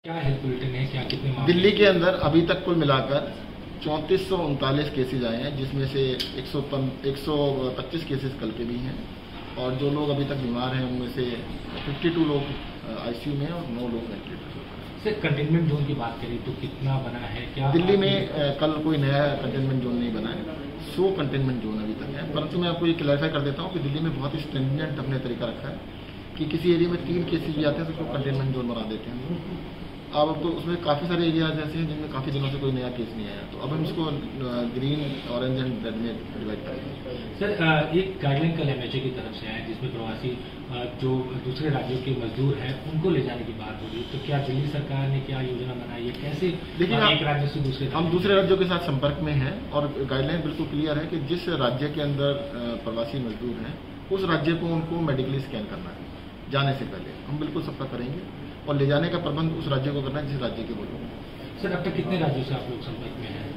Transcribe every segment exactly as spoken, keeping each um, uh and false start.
क्या health bulletin है, क्या कितने मामले? दिल्ली के अंदर अभी तक कुल मिलाकर चौंतीस सौ उनतालीस केसेज आए हैं, जिसमें से एक सौ पच्चीस केसेस कल के भी हैं, और जो लोग अभी तक बीमार हैं उनमें से बावन लोग आईसीयू में हैं और नौ लोग वेंटिलेटर पर। सर, कंटेनमेंट जोन की बात करें तो कितना बना है? क्या दिल्ली में कल कोई नया कंटेनमेंट जोन नहीं बना है, सौ कंटेनमेंट जोन अभी तक है। परंतु मैं आपको ये क्लैरिफाई कर देता हूँ कि दिल्ली में बहुत ही स्ट्रिंजेंट हमने तरीका रखा है कि किसी एरिया में तीन केसेज भी आते हैं तो उसको कंटेनमेंट जोन बना देते हैं। अब तो उसमें काफ़ी सारे एरियाज ऐसे हैं जिनमें काफ़ी दिनों से कोई नया केस नहीं आया, तो अब हम इसको ग्रीन, ऑरेंज एंड रेड में डिवाइड करेंगे। सर, एक गाइडलाइन कल एमएचए की तरफ से आया जिसमें प्रवासी जो दूसरे राज्यों के मजदूर हैं उनको ले जाने की बात हो रही है, तो क्या दिल्ली सरकार ने क्या योजना बनाई है, कैसे देखिए एक राज्य से दूसरे? हम दूसरे राज्यों के साथ संपर्क में हैं और गाइडलाइन बिल्कुल क्लियर है कि जिस राज्य के अंदर प्रवासी मजदूर हैं उस राज्य को उनको मेडिकली स्कैन करना है जाने से पहले। हम बिल्कुल सबका करेंगे और ले जाने का प्रबंध उस राज्य को करना है जिस राज्य के वो लोग। सर, अब तक कितने राज्यों से आप लोग संपर्क में हैं?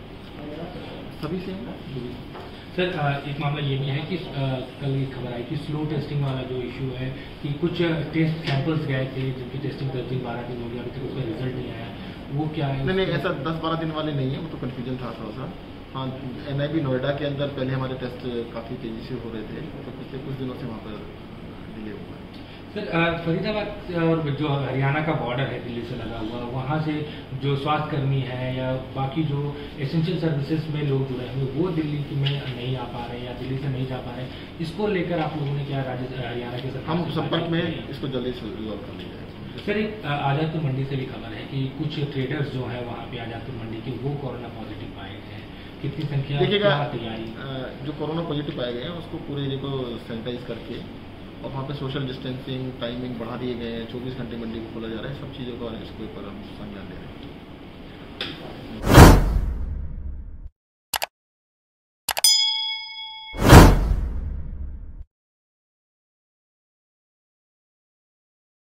सभी से। सर, एक मामला ये भी है कि कल एक खबर आई कि स्लो टेस्टिंग वाला जो इशू है कि कुछ टेस्ट सैंपल्स गए थे जिनकी टेस्टिंग दस दिन बारह दिन हो गया, अभी तक उसका रिजल्ट नहीं आया, वो क्या है? नहीं नहीं, ऐसा दस बारह दिन वाले नहीं है, वो तो कन्फ्यूजन था थोड़ा सा। हाँ, एनआईबी नोएडा के अंदर पहले हमारे टेस्ट काफ़ी तेज़ी से हो रहे थे, तो पिछले कुछ दिनों से वहाँ पर डिले हुआ है। सर, फरीदाबाद और जो हरियाणा का बॉर्डर है दिल्ली से लगा हुआ, वहाँ से जो स्वास्थ्यकर्मी है या बाकी जो एसेंशियल सर्विसेज में लोग जुड़े हुए वो दिल्ली में नहीं आ पा रहे या दिल्ली से नहीं जा पा रहे, इसको लेकर आप लोगों ने क्या राज्य हरियाणा के सरकार? हम संपर्क में इसको जल्दी से रिजॉल्व कर लिया जाए। सर, एक आजादपुर मंडी से भी खबर है कि कुछ ट्रेडर्स जो है वहाँ पे आजादपुर मंडी के वो कोरोना पॉजिटिव पाए गए हैं, कितनी संख्या? देखिएगा, तैयारी जो कोरोना पॉजिटिव पाए गए हैं उसको पूरे एरिया को सैनिटाइज करके और वहाँ पे सोशल डिस्टेंसिंग टाइमिंग बढ़ा दिए गए हैं, चौबीस घंटे मंडी को खोला जा रहा है, सब चीज़ों का इसके ऊपर हम संज्ञान ले रहे हैं।